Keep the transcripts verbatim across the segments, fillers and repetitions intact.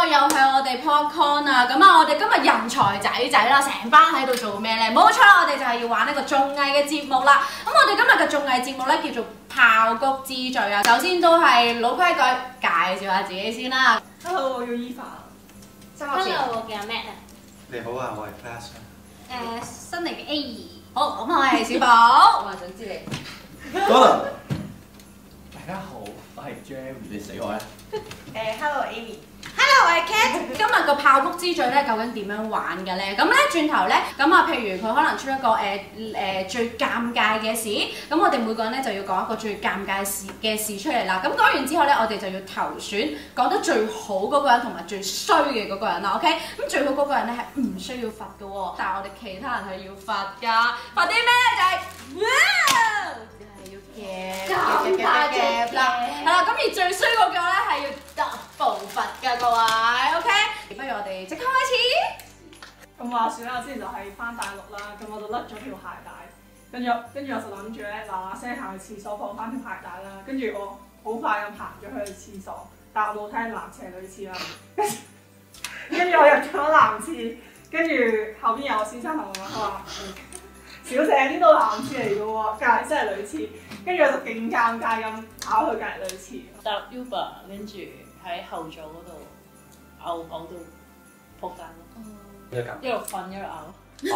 又係我哋 Popcorn 啊！咁啊，我哋今日人才仔仔啦，成班喺度做咩咧？冇錯啦，我哋就係要玩呢個綜藝嘅節目啦。咁我哋今日嘅綜藝節目咧叫做爆谷之最啊！首先都係老規矩，介紹下自己先啦。 Hello，我叫 Eva。 Hello，我叫阿 Matt 啊。 你好啊，我係 Flash。 誒，新嚟嘅 A 二。 好，咁我係小寶。 我係想知你。 Gordon。 大家好，我係 Jerry，你死我咧？ 誒，Hello，Amy。 Hello， 我係 Cat。今日個爆谷之最咧，究竟點樣玩嘅咧？咁咧轉頭咧，咁啊，譬如佢可能出一個誒誒、呃、最尷尬嘅事，咁我哋每個人咧就要講一個最尷尬事嘅事出嚟啦。咁講完之後咧，我哋就要投選講得最好嗰個人同埋最衰嘅嗰個人啦。OK， 咁最好嗰個人咧係唔需要罰嘅喎，但係我哋其他人係要罰㗎。罰啲咩咧？就係、是、哇！夾夾夾夾夾啦，係啦，咁而最衰嗰個咧係要 double 罰㗎各位 ，OK？ 不如我哋即刻開始。 咁話説咧，我之前就係翻大陸啦，咁我就甩咗條鞋帶，跟住跟住我就諗住咧嗱嗱聲行去廁所放翻條鞋帶啦，跟住我好快咁行咗去廁所，但係我冇聽男廁女廁啦，跟住我入咗男廁，跟住後邊有個先生同我講話：小姐呢度男廁嚟嘅喎，隔離真係女廁。跟住我就勁尷尬咁跑去隔離女廁。 搭 Uber 跟住喺後座嗰度嘔嘔到仆街咯，一路瞓一路嘔。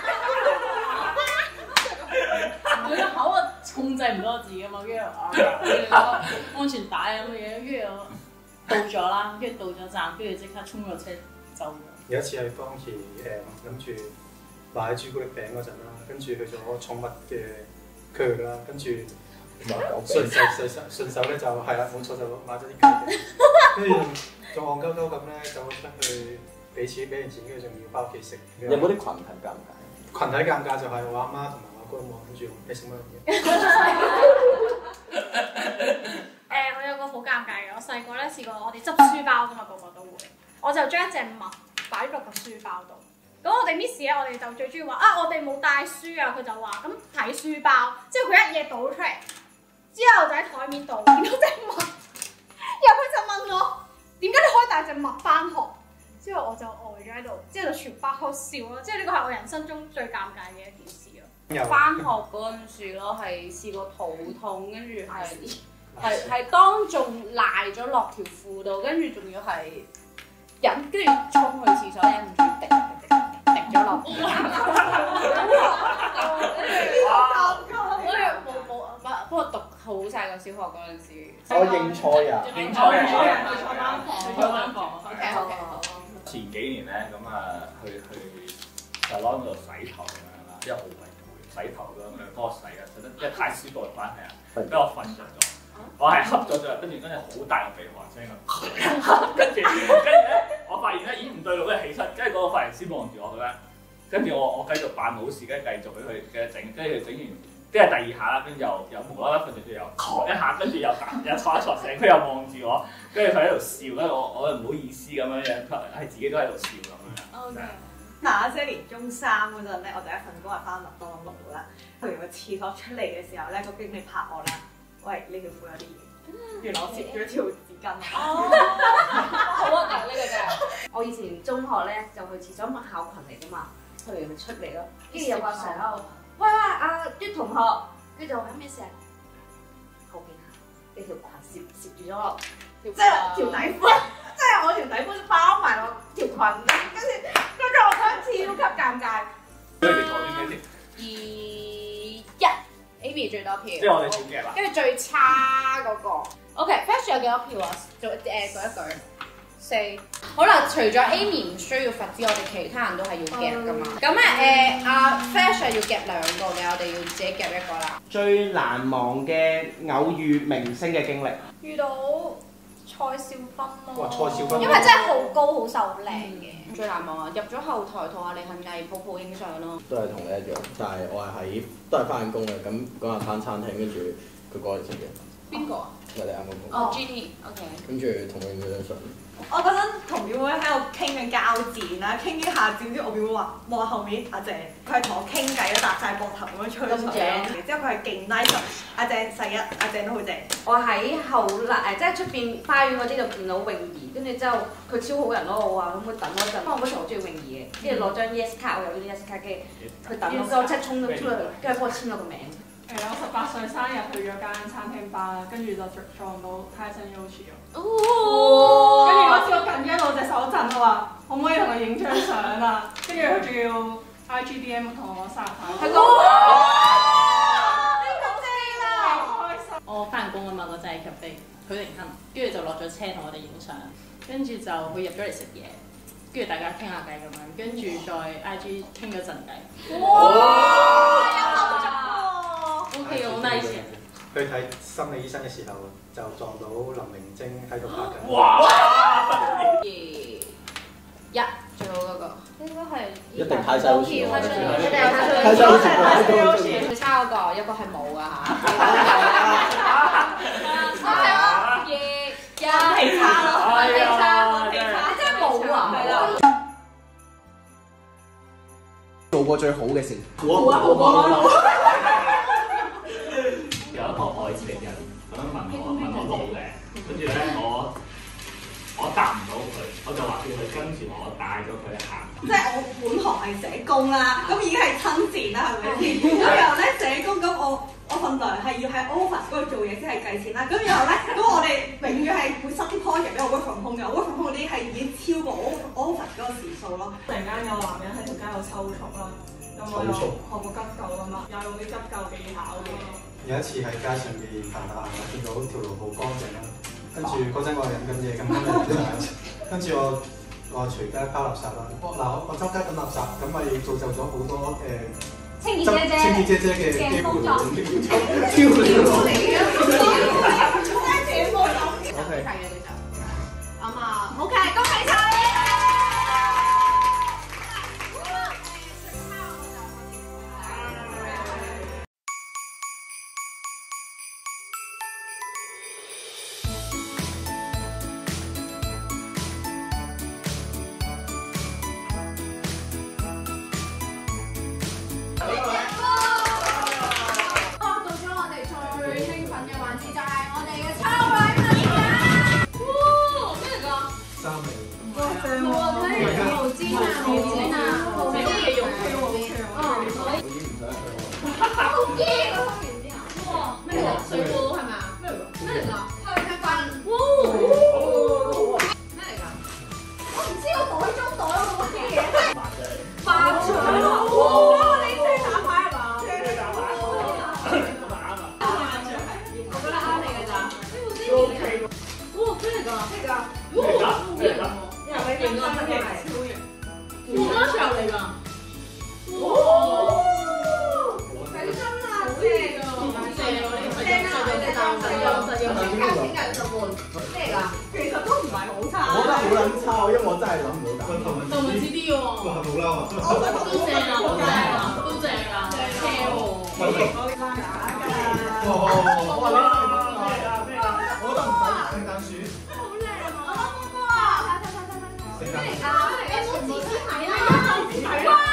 我個口啊控制唔到我自己啊嘛，跟住嘔，跟住安全帶咁嘅嘢，跟住我到咗啦，跟住到咗站，跟住即刻衝咗車走咗。 有一次喺當期誒諗住買朱古力餅嗰陣啦，跟住去咗寵物嘅區域啦，跟住順手順手順手咧就係啦，冇錯就買咗啲狗餅，跟住仲戇鳩鳩咁咧走出去俾錢俾完錢，跟住仲要翻屋企食。 有冇啲群體尷尬？ 群體尷尬就係我阿媽同埋我阿哥望跟住你食乜嘢？ 誒，我有個好尷尬嘅，我細個咧試過我哋執書包㗎嘛，個個都會，我就將一隻襪擺落個書包度。咁我哋 Miss 咧，我哋就最中意話啊，我哋冇帶書啊，佢就話咁睇書包，之後佢一嘢倒出嚟，之後就喺台面度見到隻襪，然後佢就問我點解你可以帶隻襪翻學？之後我就呆咗喺度，之後就全班喺度笑咯，即係呢個係我人生中最尷尬嘅一件事咯。 翻學嗰陣時咯，係試過肚痛，跟住係係係當眾賴咗落條褲度，跟住仲要係忍，跟住衝去廁所忍唔住滴滴咗落。冇冇，不過讀好細個小學嗰陣時， 我認錯人， 認錯人， 去錯班房， 去錯班房。 OK OK 好。 前幾年咧，咁啊去去 salon 度洗頭咁樣啦，因為好鬼攰，洗頭咁樣幫我洗啊，實在因為太舒服嘅關係啊，俾我瞓着咗，我係瞌咗咗，跟住跟住好大個鼻鼾聲咁，跟住跟住咧，我發現咧已經唔對路咧，起身，跟住嗰個髮型師望住我咧，跟住我我繼續扮冇事，跟住繼續俾佢嘅整，跟住整完。即係第二下啦，跟住又又無啦啦瞓住，又咳一下，跟住又打又挫一挫醒，佢又望住我，跟住佢喺度笑，跟住我我又唔好意思咁樣樣，係自己都喺度笑咁樣。 O K。嗱，即係年中三嗰陣咧，我第一份工係翻麥當勞啦。去完個廁所出嚟嘅時候咧，個經理拍我啦，喂，呢條褲有啲嘢。原來我摺咗條紙巾。 哦，好啊！呢個真係。我以前中學咧就去廁所，乜校裙嚟㗎嘛，去完咪出嚟咯，跟住有個阿 Sir 喺度。喂喂，阿啲同學，跟住就話咩事啊？後邊你條裙攝攝住咗落，即係條底褲，即係我條底褲包埋我條裙，跟住跟住我覺得超級尷尬。 你哋講啲咩先？ 二一 ，Amy 最多票。 即係我哋選嘅啦。 跟住最差嗰個 ，OK，Flash 有幾多票啊？做誒舉一舉。四好啦，除咗 Amy 唔需要罰之外，我哋其他人都係要夾噶嘛。咁咧誒，阿 Flash 係要夾兩個嘅，我哋要自己夾一個啦。 最難忘嘅偶遇明星嘅經歷， 遇到蔡少芬咯。 哇，蔡少芬， 因為真係好高好瘦好靚嘅。 最難忘啊！入咗後台同阿李幸毅抱抱影相咯。 都係同你一樣，但係我係喺都係翻緊工嘅，咁嗰日翻餐廳，跟住佢過嚟食嘢。 邊個啊？ 我哋啱啱講。 哦 G T，OK。 跟住同佢影咗張相。 我嗰陣同表妹喺度傾緊交戰啦，傾傾下，點知我表妹話望後面阿鄭，佢係同我傾偈啦，搭晒膊頭咁樣吹水。之後佢係勁 nice，阿鄭細一，阿鄭都好正。 我喺後欄誒，即係出邊花園嗰啲就見到泳兒，跟住之後佢超好人咯，我話可唔可以等我一陣？因為我嗰時好中意泳兒嘅，跟住攞張 yes 卡，我有呢啲 yes 卡，跟住佢等我，之後即係衝咗出去，跟住幫我簽咗個名。 誒，我十八歲生日去咗間餐廳吧啦，跟住就撞到 Tyson Yoshi 咯。 哦！ 跟住嗰時我緊張到隻手震，我話可唔可以同佢影張相啊？跟住佢仲要 I G D M 同我攞生日牌。 係講呢個正啊！ 開心。 我翻工啊嘛，嗰陣喺 cafe，許廷鏗，跟住就落咗車同我哋影相，跟住就佢入咗嚟食嘢，跟住大家傾下偈咁樣，跟住再 I G 傾咗陣偈。 哇！有後續喎。 O K，好 nice。 去睇心理醫生嘅時候，就撞到林明晶喺度拍緊。 哇！ 二一最好嗰個， 應該係一定太細好似我。 一定係太細好似太好似。 最差嗰個一個係冇㗎嚇。二一係差咯， 係啊， 係差， 真係冇啊！ 係啦。 做過最好嘅事。 好啊好啊！ 有一個外籍人咁樣問我問我路嘅，跟住咧我我答唔到佢，我就話叫佢跟住我帶咗佢行。 即係我本行係社工啦，咁已經係親善啦，係咪先？咁然後咧社工咁我我份糧係要喺 office 嗰度做嘢先係計錢啦。咁然後咧咁我哋永遠係會塞啲 project 俾我 work from home 嘅，我 work from home 嗰啲係已經超過 office 嗰個時數咯。 突然間有個男人喺條街度抽搐啦，咁我又學過急救啊嘛，又用啲急救技巧嘅。 有一次喺街上邊行下行下，見到條路好乾淨啦，跟住嗰陣我係飲緊嘢，咁啱有人行，跟住我我隨街拋垃圾啦。嗱我我周街抌垃圾，咁咪造就咗好多誒清潔姐姐清潔姐姐嘅機會，超 O K。係嘅呢就，咁啊 OK，恭喜晒！ 咩嚟㗎？你冇自己睇啦！